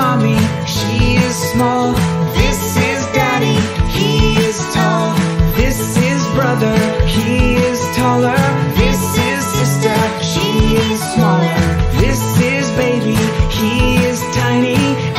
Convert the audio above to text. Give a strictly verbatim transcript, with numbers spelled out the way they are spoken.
mommy, she is small. This is daddy, he is tall. This is brother, he is taller. This is sister, she is smaller. This is baby, he is tiny.